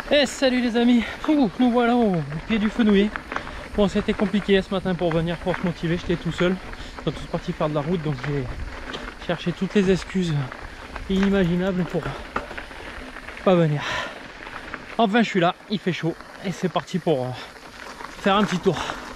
Et salut les amis, nous voilà au pied du Fenouiller. Bon, c'était compliqué ce matin pour venir, pour se motiver, j'étais tout seul. Ils sont tous partis faire de la route, donc j'ai cherché toutes les excuses inimaginables pour pas venir. Enfin je suis là, il fait chaud et c'est parti pour faire un petit tour.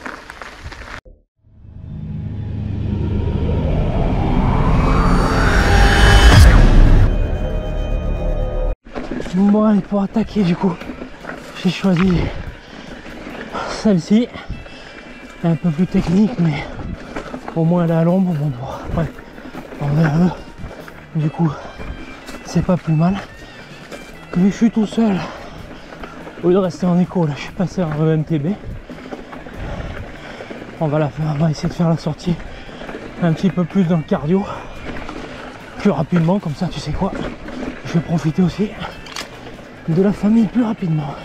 Bon allez, pour attaquer du coup, j'ai choisi celle-ci, un peu plus technique mais au moins elle est à l'ombre, bon ouais, envers eux, du coup c'est pas plus mal. Mais je suis tout seul, au lieu de rester en écho là, je suis passé en EMTB. On va essayer de faire la sortie un petit peu plus dans le cardio, plus rapidement, comme ça tu sais quoi, je vais profiter aussi de la famille plus rapidement.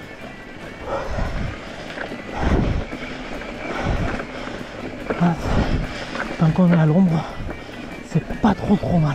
Tant qu'on est à l'ombre, c'est pas trop mal.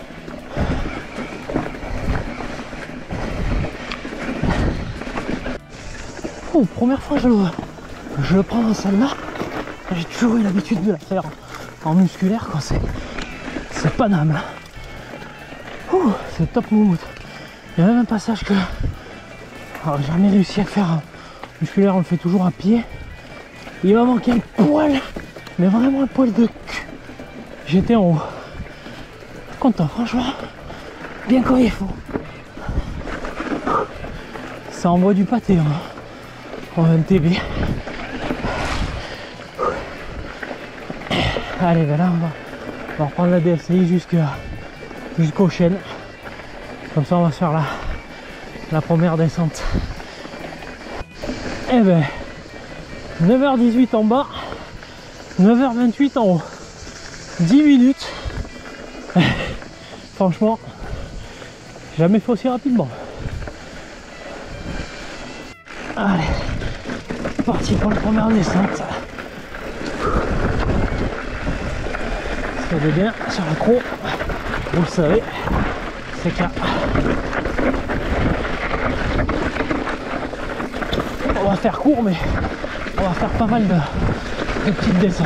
Oh, première fois je le prends dans celle-là. J'ai toujours eu l'habitude de la faire en musculaire quand c'est Paname là. Oh, c'est top moumoute. Il y a même un passage que alors, j'ai jamais réussi à faire musculaire, on le fait toujours à pied. Il m'a manqué un poil, mais vraiment un poil de cul. J'étais en haut. Content, franchement, bien comme il faut. Ça envoie du pâté en MTB. Allez, ben là on va reprendre la DSI jusqu'aux chaînes. Comme ça on va se faire la première descente. Et ben 9h18 en bas, 9h28 en haut. 10 minutes. Franchement, jamais fait aussi rapidement. Allez, parti pour la première descente. Regardez bien sur l'accro, vous le savez, c'est qu'il y a... On va faire court, mais on va faire pas mal de petites descentes.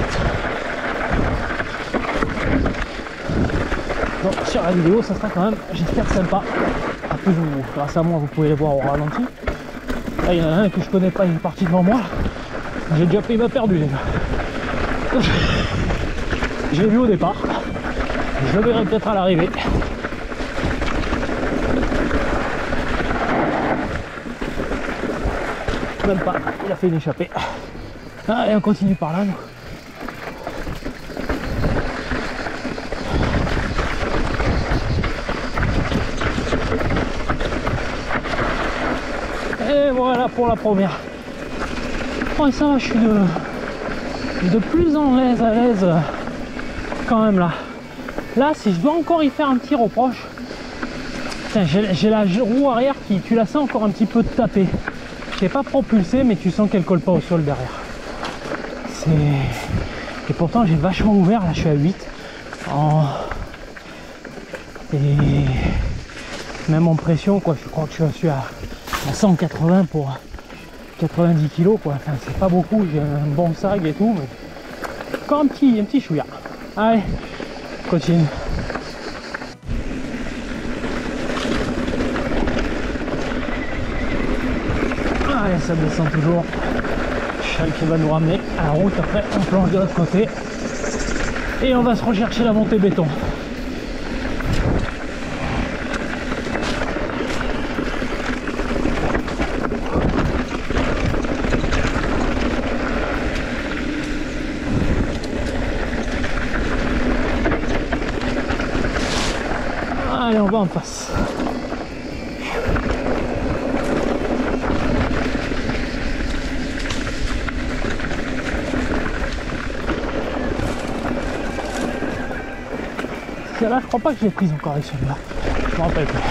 Donc sur la vidéo, ça sera quand même, j'espère, sympa. Après, grâce à moi, vous pouvez les voir au ralenti. Là, il y en a un que je connais pas, il est parti devant moi. J'ai déjà pris ma perdue, les gars. J'ai vu au départ. Je le verrai peut-être à l'arrivée. Même pas, il a fait une échappée. Allez, on continue par là, nous. Et voilà pour la première. Oh, ça va, je suis de plus en à l'aise quand même là. Là, si je dois encore y faire un petit reproche, j'ai la roue arrière qui, tu la sens encore un petit peu taper. C'est pas propulsé, mais tu sens qu'elle colle pas au sol derrière. Et pourtant j'ai vachement ouvert, là je suis à 8. Et même en pression, quoi, je crois que je suis à 180 pour 90 kg, quoi. Enfin, c'est pas beaucoup, j'ai un bon sag et tout, mais encore un petit chouïa. Allez, continue. Allez, ça descend toujours. Celle qui va nous ramener à la route. Après, on plonge de l'autre côté et on va se rechercher la montée béton. Allez, on va en face. Celle-là, je crois pas que je l'ai prise encore avec celui-là. Je me rappelle pas.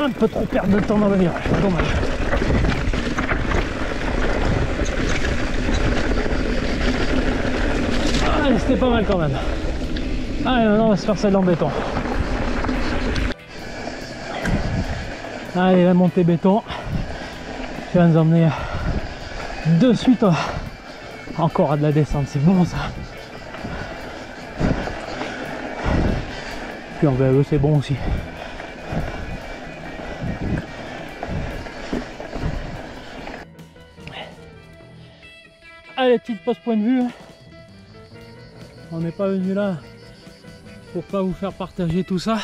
Un peu trop perdre de temps dans le virage, dommage. Allez, c'était pas mal quand même. Allez, maintenant on va se faire celle en béton. Allez, la montée béton qui va nous emmener de suite encore à de la descente, c'est bon ça. Puis en VE c'est bon aussi. Allez, petite pause point de vue. On n'est pas venu là pour pas vous faire partager tout ça.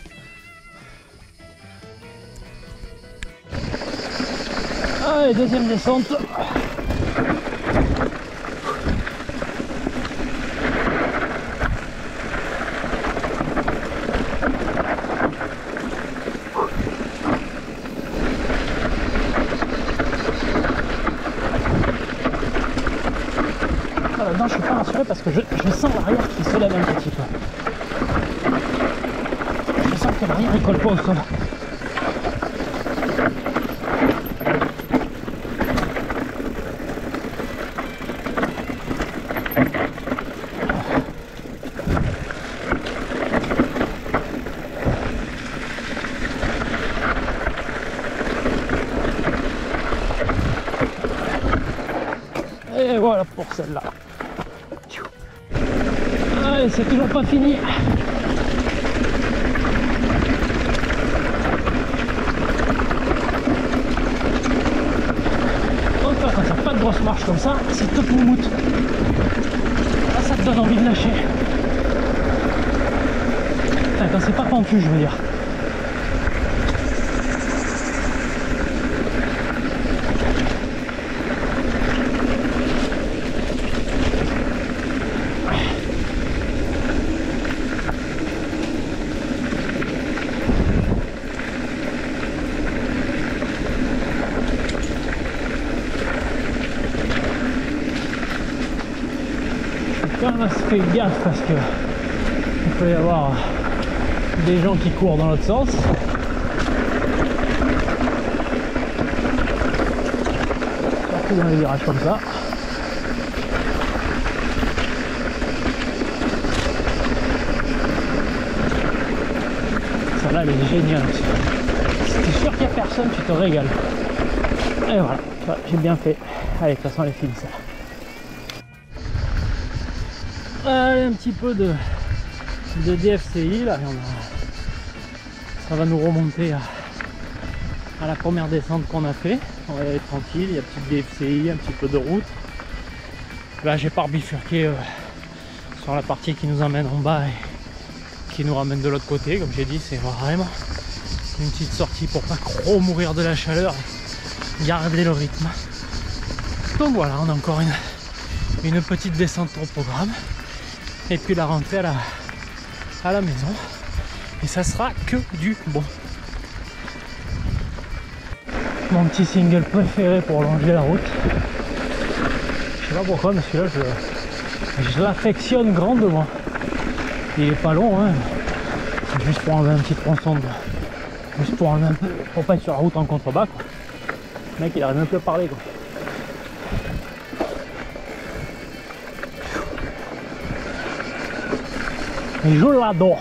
Allez, deuxième descente. Là-dedans, je suis pas rassuré parce que je sens l'arrière qui se lève un petit peu. Je sens que l'arrière il colle pas au sol. Et voilà pour celle-là. Allez, c'est toujours pas fini. Enfin, quand t'as pas de grosse marche comme ça, c'est tout moumoute. Là, ça te donne envie de lâcher. Enfin, quand c'est pas pentu, je veux dire. On se fait gaffe parce que il peut y avoir des gens qui courent dans l'autre sens. Surtout dans les virages comme ça. Celle-là elle est géniale aussi. Si tu es sûr qu'il n'y a personne, tu te régales. Et voilà, j'ai bien fait. Allez, de toute façon elle est finie ça. Allez, un petit peu de DFCI là, ça va nous remonter à la première descente qu'on a fait. On va y aller tranquille, il y a un petit DFCI, un petit peu de route. Là j'ai pas bifurqué sur la partie qui nous emmène en bas et qui nous ramène de l'autre côté. Comme j'ai dit, c'est vraiment une petite sortie pour pas trop mourir de la chaleur et garder le rythme. Donc voilà, on a encore une petite descente au programme. Et puis la rentrée à la maison. Et ça sera que du bon. Mon petit single préféré pour longer la route. Je sais pas pourquoi, mais celui-là, je l'affectionne grandement. Il est pas long, hein. C'est juste pour enlever un petit tronçon. Juste pour enlever un peu. Pour pas être sur la route en contrebas, quoi. Le mec, il arrive même plus à parler, quoi. Et je l'adore.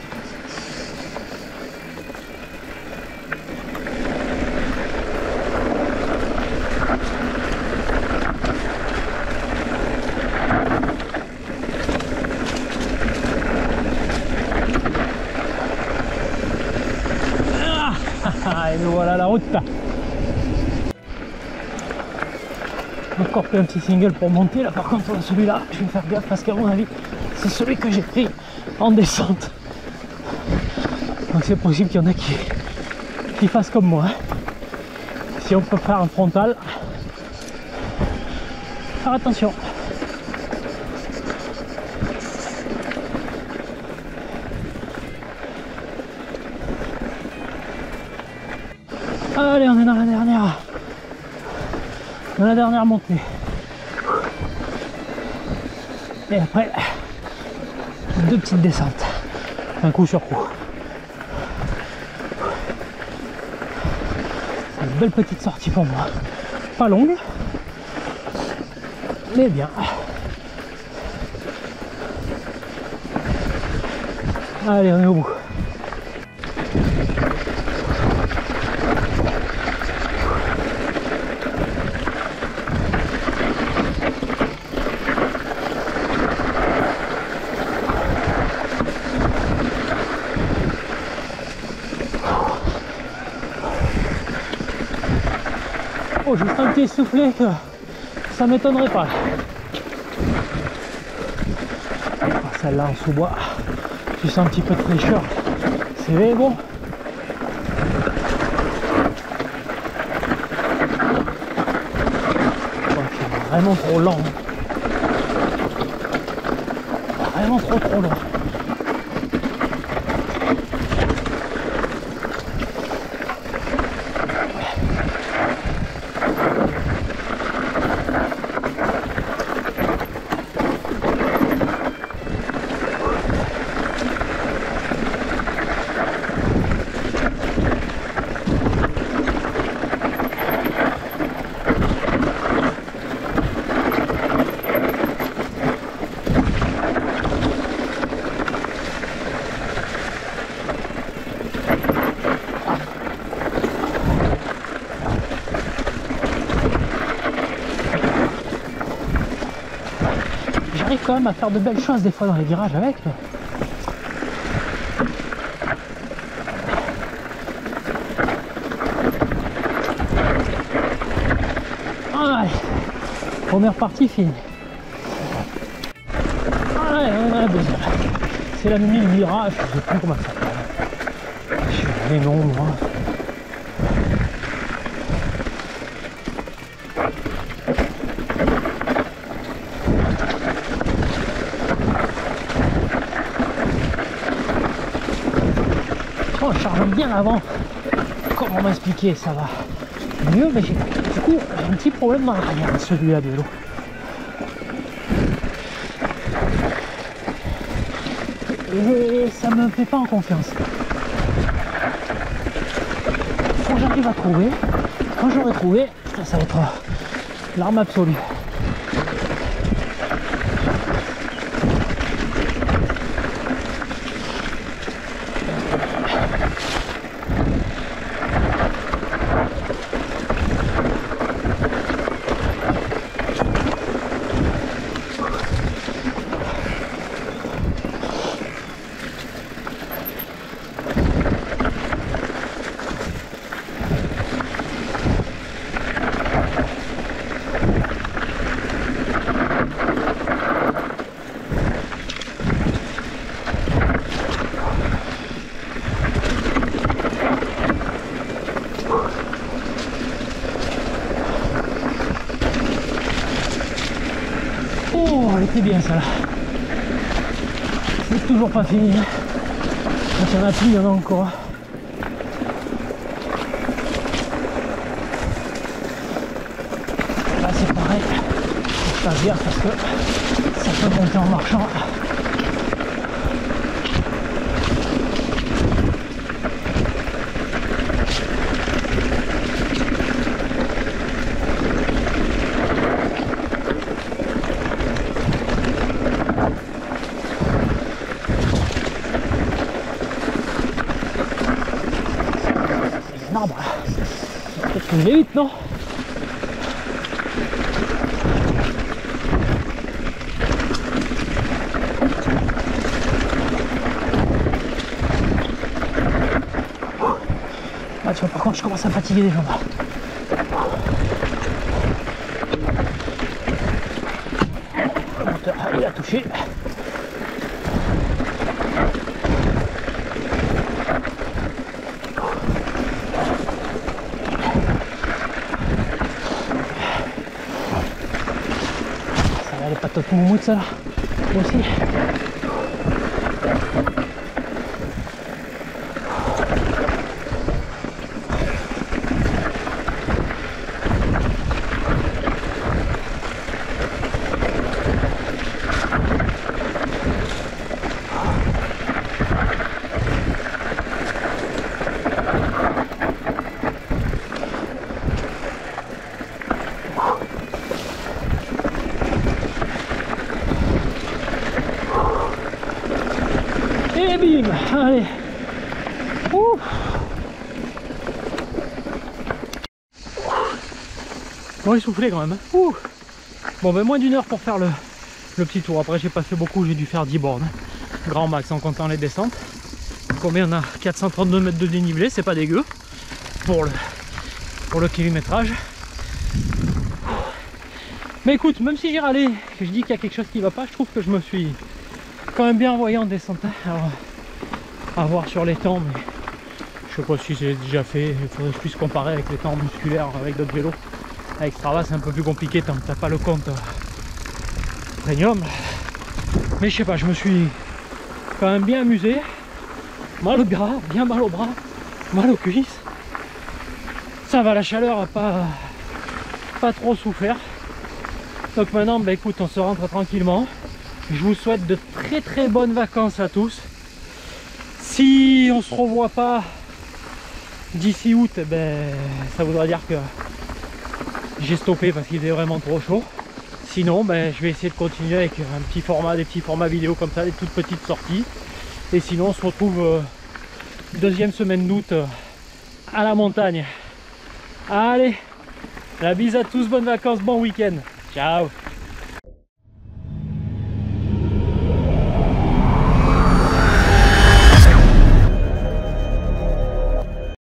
Et nous voilà la route. Encore plus un petit single pour monter. Là par contre celui-là, je vais faire gaffe parce qu'à mon avis, c'est celui que j'ai pris en descente. Donc c'est possible qu'il y en ait qui fassent comme moi. Si on peut faire un frontal, faire attention. Allez, on est dans la dernière montée. Et après, deux petites descentes, un coup sur coup. belle petite sortie pour moi. Pas longue, mais bien. Allez, on est au bout. Oh, juste un petit soufflet que ça m'étonnerait pas. Celle-là en sous-bois, tu sens un petit peu de fraîcheur, c'est bon. C'est vraiment trop lent. Vraiment trop lent. J'arrive quand même à faire de belles choses des fois dans les virages avec. Allez, première partie finie. Allez, on a la deuxième. C'est la nuit, le virage, je sais plus comment ça s'appelle. Je suis les noms, moi. Oh, je charge bien avant. Comment m'expliquer, ça va mieux, mais du coup j'ai un petit problème dans l'arrière, celui-là de vélo. Et ça me fait pas en confiance. Faut que j'arrive à trouver. Quand j'aurai trouvé, ça va être l'arme absolue. Oh, elle était bien celle-là. C'est toujours pas fini. Quand il y en a plus, il y en a encore. Là c'est pareil. Faut que je fasse gaffe parce que ça peut monter en marchant. Peut-être que je vais vite, non? Ah, tu vois, par contre, je commence à fatiguer les jambes. Le moteur, il a touché. Elle est pas top moumoute ça là. Moi aussi. bim, allez. Ouh. Bon, essoufflé quand même. Hein. Ouh. Bon, ben moins d'une heure pour faire le petit tour. Après, j'ai pas fait beaucoup, j'ai dû faire 10 bornes. Grand max en comptant les descentes. Combien on a? 432 mètres de dénivelé, c'est pas dégueu pour le kilométrage. Mais écoute, même si j'ai râlé, que je dis qu'il y a quelque chose qui va pas, je trouve que je me suis quand même bien envoyé en descente. Alors, à voir sur les temps, mais je sais pas si j'ai déjà fait. Il faudrait que je puisse comparer avec les temps musculaires avec d'autres vélos. Avec Strava, c'est un peu plus compliqué tant que t'as pas le compte premium. Mais je sais pas, je me suis quand même bien amusé. Mal au gras, bien mal au bras, mal aux cuisses. Ça va, la chaleur a pas trop souffert. Donc maintenant, bah écoute, on se rentre tranquillement. Je vous souhaite de très bonnes vacances à tous. Si on se revoit pas d'ici août, ben, ça voudra dire que j'ai stoppé parce qu'il était vraiment trop chaud. Sinon, ben, je vais essayer de continuer avec un petit format, des petits formats vidéo comme ça, des toutes petites sorties. Et sinon, on se retrouve deuxième semaine d'août à la montagne. Allez, la bise à tous, bonnes vacances, bon week-end. Ciao.